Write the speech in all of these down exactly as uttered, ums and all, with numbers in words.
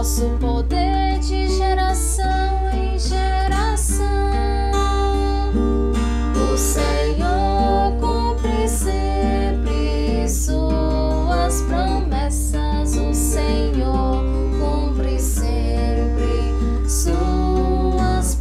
vosso poder de geração em geração. O Senhor cumpre sempre suas promessas. O Senhor cumpre sempre suas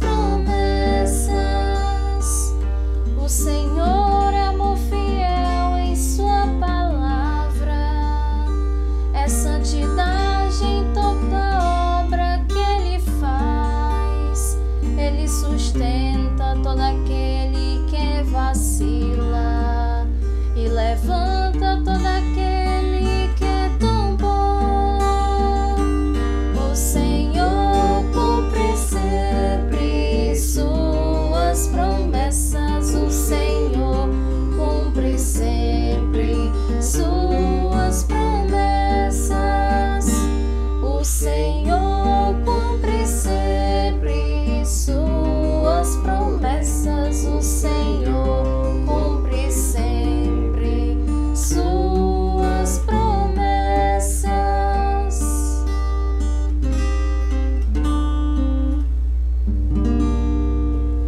promessas. O Senhor é amor fiel em sua palavra, é santidade em toda obra que Ele faz. Ele sustenta toda